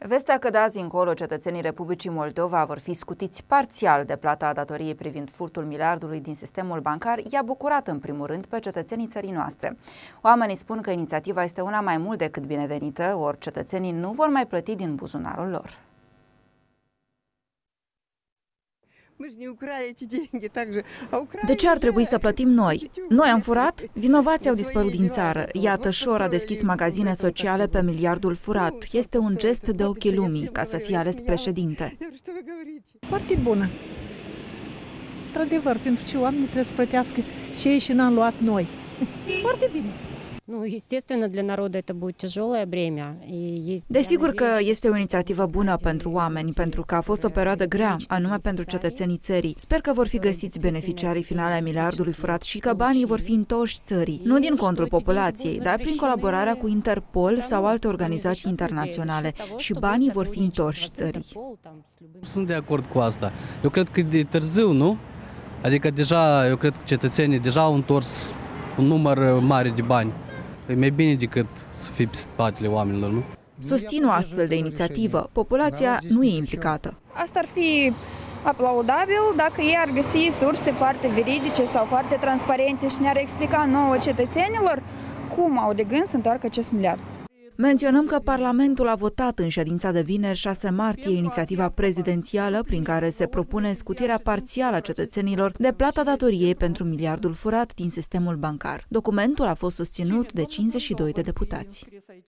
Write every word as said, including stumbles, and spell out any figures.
Vestea că de azi încolo cetățenii Republicii Moldova vor fi scutiți parțial de plata datoriei privind furtul miliardului din sistemul bancar i-a bucurat în primul rând pe cetățenii țării noastre. Oamenii spun că inițiativa este una mai mult decât binevenită, ori cetățenii nu vor mai plăti din buzunarul lor. De ce ar trebui să plătim noi? Noi am furat? Vinovații au dispărut din țară. Iată, Șor a deschis magazine sociale pe miliardul furat. Este un gest de ochii lumii, ca să fie ales președinte. Foarte bună. Într-adevăr, pentru ce oamenii trebuie să plătească și ei și n-am luat noi. Foarte bine. Desigur că este o inițiativă bună pentru oameni, pentru că a fost o perioadă grea, anume pentru cetățenii țării. Sper că vor fi găsiți beneficiarii finale ai miliardului furat și că banii vor fi întoși țării, nu din contrul populației, dar prin colaborarea cu Interpol sau alte organizații internaționale și banii vor fi întoși țării. Sunt de acord cu asta. Eu cred că de târziu, nu? Adică deja, eu cred că cetățenii deja au întors un număr mare de bani. E mai bine decât să fii pe spatele oamenilor, nu? Susțin o astfel de inițiativă. Populația nu e implicată. Asta ar fi aplaudabil dacă ei ar găsi surse foarte veridice sau foarte transparente și ne-ar explica nouă cetățenilor cum au de gând să întoarcă acest miliard. Menționăm că Parlamentul a votat în ședința de vineri șase martie inițiativa prezidențială prin care se propune scutirea parțială a cetățenilor de plata datoriei pentru miliardul furat din sistemul bancar. Documentul a fost susținut de cincizeci și doi de deputați.